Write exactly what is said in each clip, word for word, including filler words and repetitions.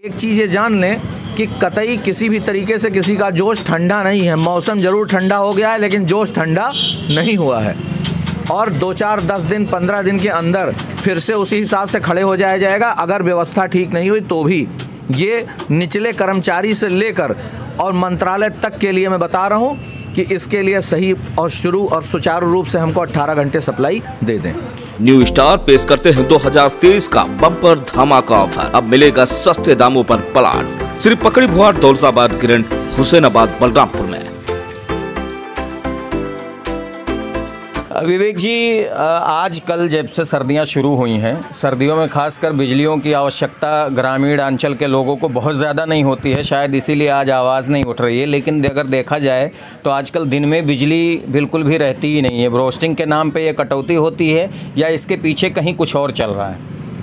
एक चीज़ ये जान लें कि कतई किसी भी तरीके से किसी का जोश ठंडा नहीं है। मौसम ज़रूर ठंडा हो गया है लेकिन जोश ठंडा नहीं हुआ है। और दो चार दस दिन पंद्रह दिन के अंदर फिर से उसी हिसाब से खड़े हो जाया जाएगा। अगर व्यवस्था ठीक नहीं हुई तो भी ये निचले कर्मचारी से लेकर और मंत्रालय तक के लिए मैं बता रहा हूँ कि इसके लिए सही और शुरू और सुचारू रूप से हमको अठारह घंटे सप्लाई दे दें। न्यू स्टार पेश करते हैं दो हज़ार तेईस का बम्पर धमाका ऑफर। अब मिलेगा सस्ते दामों पर प्लाट सिर्फ पकड़ी भुआर, दौलताबाद, गिरंट, हुसैनाबाद, बलरामपुर में। विवेक जी, आज कल जब से सर्दियां शुरू हुई हैं, सर्दियों में खासकर बिजलियों की आवश्यकता ग्रामीण अंचल के लोगों को बहुत ज़्यादा नहीं होती है, शायद इसीलिए आज आवाज़ नहीं उठ रही है। लेकिन अगर देखा जाए तो आजकल दिन में बिजली बिल्कुल भी रहती ही नहीं है। रोस्टिंग के नाम पे ये कटौती होती है या इसके पीछे कहीं कुछ और चल रहा है?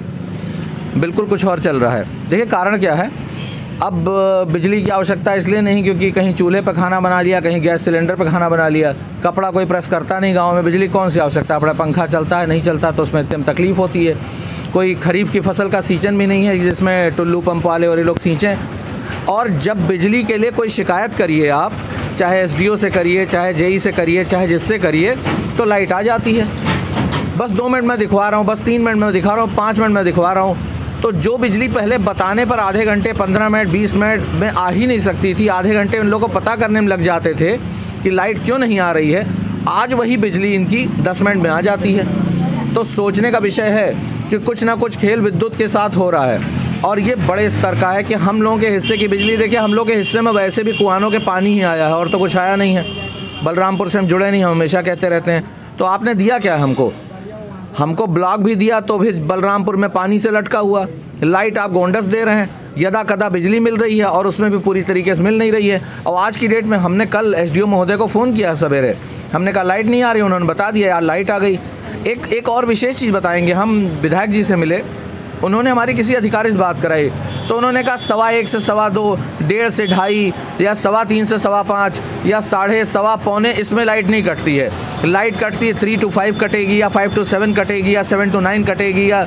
बिल्कुल कुछ और चल रहा है। देखिए कारण क्या है, अब बिजली की आवश्यकता इसलिए नहीं क्योंकि कहीं चूल्हे पर खाना बना लिया, कहीं गैस सिलेंडर पर खाना बना लिया। कपड़ा कोई प्रेस करता नहीं गांव में, बिजली कौन सी आवश्यकता, अपना पंखा चलता है, नहीं चलता तो उसमें इतनी तकलीफ़ होती है। कोई खरीफ की फसल का सींचन भी नहीं है जिसमें टुल्लू पंप वाले और ये लोग सींचें। और जब बिजली के लिए कोई शिकायत करिए आप, चाहे एस डी ओ से करिए, चाहे जे ई से करिए, चाहे जिससे करिए, तो लाइट आ जाती है। बस दो मिनट में दिखवा रहा हूँ, बस तीन मिनट में दिखा रहा हूँ, पाँच मिनट में दिखवा रहा हूँ। तो जो बिजली पहले बताने पर आधे घंटे, पंद्रह मिनट, बीस मिनट में आ ही नहीं सकती थी, आधे घंटे उन लोगों को पता करने में लग जाते थे कि लाइट क्यों नहीं आ रही है, आज वही बिजली इनकी दस मिनट में आ जाती है। तो सोचने का विषय है कि कुछ ना कुछ खेल विद्युत के साथ हो रहा है और ये बड़े स्तर का है कि हम लोगों के हिस्से की बिजली, देखिए हम लोग के हिस्से में वैसे भी कुआनों के पानी ही आया है और तो कुछ आया नहीं है। बलरामपुर से हम जुड़े नहीं, हम हमेशा कहते रहते हैं। तो आपने दिया क्या हमको हमको ब्लॉक भी दिया तो भी बलरामपुर में पानी से लटका हुआ। लाइट आप गोंडस दे रहे हैं, यदा कदा बिजली मिल रही है और उसमें भी पूरी तरीके से मिल नहीं रही है। और आज की डेट में हमने कल एस डी ओ महोदय को फ़ोन किया सवेरे, हमने कहा लाइट नहीं आ रही, उन्होंने बता दिया यार लाइट आ गई। एक एक और विशेष चीज़ बताएंगे, हम विधायक जी से मिले, उन्होंने हमारी किसी अधिकारी से बात कराई तो उन्होंने कहा सवा एक से सवा दो, डेढ़ से ढाई या सवा तीन से सवा पाँच या साढ़े सवा पौने, इसमें लाइट नहीं कटती है। लाइट कटती है थ्री टू फाइव कटेगी या फाइव टू सेवन कटेगी या सेवन टू नाइन कटेगी या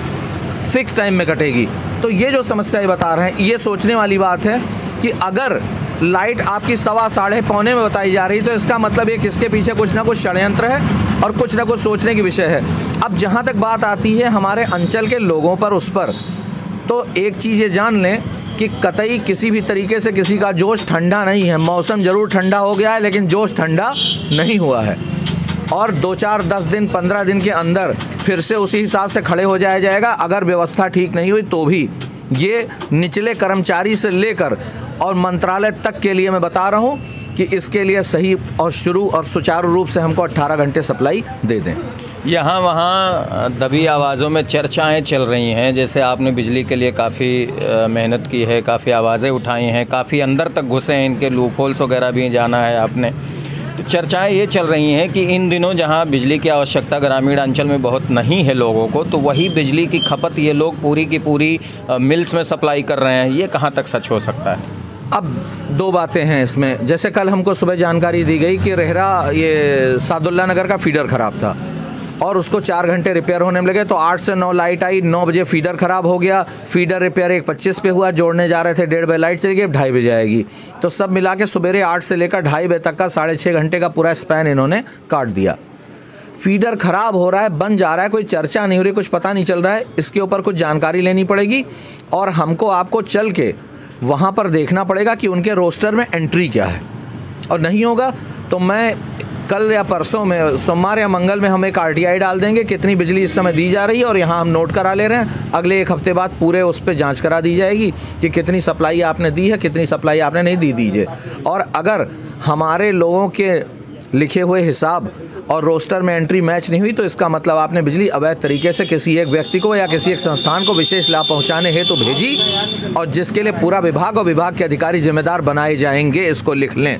फिक्स टाइम में कटेगी। तो ये जो समस्या बता रहे हैं, ये सोचने वाली बात है कि अगर लाइट आपकी सवा साढ़े पौने में बताई जा रही तो इसका मतलब ये किसके पीछे कुछ ना कुछ षड्यंत्र है और कुछ ना कुछ सोचने की विषय है। अब जहाँ तक बात आती है हमारे अंचल के लोगों पर, उस पर तो एक चीज़ ये जान लें कि कतई किसी भी तरीके से किसी का जोश ठंडा नहीं है। मौसम ज़रूर ठंडा हो गया है लेकिन जोश ठंडा नहीं हुआ है। और दो चार दस दिन पंद्रह दिन के अंदर फिर से उसी हिसाब से खड़े हो जाया जाएगा। अगर व्यवस्था ठीक नहीं हुई तो भी ये निचले कर्मचारी से लेकर और मंत्रालय तक के लिए मैं बता रहा हूँ कि इसके लिए सही और शुरू और सुचारू रूप से हमको अठारह घंटे सप्लाई दे दें। यहाँ वहाँ दबी आवाज़ों में चर्चाएं चल रही हैं, जैसे आपने बिजली के लिए काफ़ी मेहनत की है, काफ़ी आवाज़ें उठाई हैं, काफ़ी अंदर तक घुसे हैं, इनके लूप होल्स वगैरह भी जाना है आपने। तो चर्चाएं ये चल रही हैं कि इन दिनों जहाँ बिजली की आवश्यकता ग्रामीण अंचल में बहुत नहीं है लोगों को, तो वही बिजली की खपत ये लोग पूरी की पूरी मिल्स में सप्लाई कर रहे हैं। ये कहाँ तक सच हो सकता है? अब दो बातें हैं इसमें। जैसे कल हमको सुबह जानकारी दी गई कि रेहरा ये सादुल्ला नगर का फीडर ख़राब था और उसको चार घंटे रिपेयर होने में लगे, तो आठ से नौ लाइट आई, नौ बजे फीडर ख़राब हो गया। फीडर रिपेयर एक पच्चीस पे हुआ, जोड़ने जा रहे थे डेढ़ बजे लाइट चली गई, ढाई बजे आएगी। तो सब मिला के सुबेरे आठ से लेकर ढाई बजे तक का साढ़े छः घंटे का पूरा स्पैन इन्होंने काट दिया। फीडर ख़राब हो रहा है, बन जा रहा है, कोई चर्चा नहीं हो रही, कुछ पता नहीं चल रहा है। इसके ऊपर कुछ जानकारी लेनी पड़ेगी और हमको आपको चल के वहाँ पर देखना पड़ेगा कि उनके रोस्टर में एंट्री क्या है। और नहीं होगा तो मैं कल या परसों में, सोमवार या मंगल में हम एक आर टी आई डाल देंगे कितनी बिजली इस समय दी जा रही है और यहाँ हम नोट करा ले रहे हैं। अगले एक हफ्ते बाद पूरे उस पर जांच करा दी जाएगी कि कितनी सप्लाई आपने दी है, कितनी सप्लाई आपने नहीं दी दीजिए। और अगर हमारे लोगों के लिखे हुए हिसाब और रोस्टर में एंट्री मैच नहीं हुई तो इसका मतलब आपने बिजली अवैध तरीके से किसी एक व्यक्ति को या किसी एक संस्थान को विशेष लाभ पहुंचाने हेतु तो भेजी, और जिसके लिए पूरा विभाग और विभाग के अधिकारी जिम्मेदार बनाए जाएंगे। इसको लिख लें।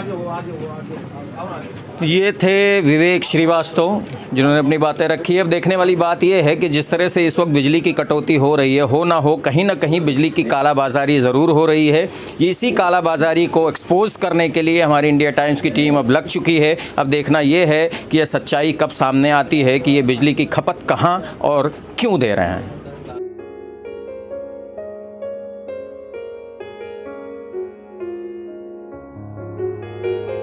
ये थे विवेक श्रीवास्तव जिन्होंने अपनी बातें रखी है। अब देखने वाली बात यह है कि जिस तरह से इस वक्त बिजली की कटौती हो रही है, हो ना हो कहीं ना कहीं बिजली की कालाबाजारी ज़रूर हो रही है। इसी कालाबाजारी को एक्सपोज करने के लिए हमारी इंडिया टाइम्स की टीम अब लग चुकी है। अब देखना यह है कि यह सच्चाई कब सामने आती है कि ये बिजली की खपत कहाँ और क्यों दे रहे हैं। है।